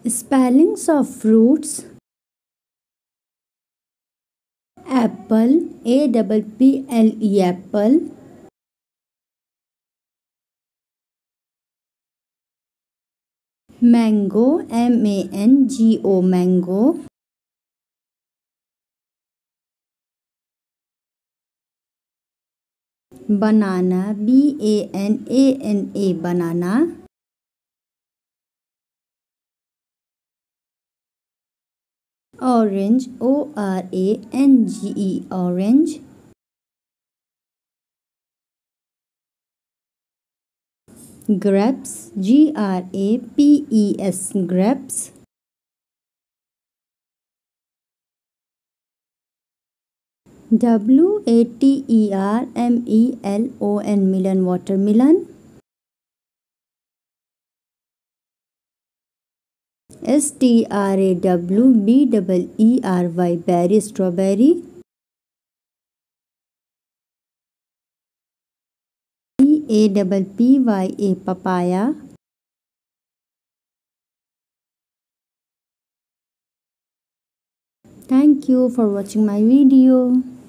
Spellings of fruits: apple, apple, apple; mango, mango, mango; banana, banana, banana; orange, orange, orange; grapes, grapes, grapes; watermelon, melon, watermelon; strawberry, berry, strawberry; papaya, papaya; thank you for watching my video.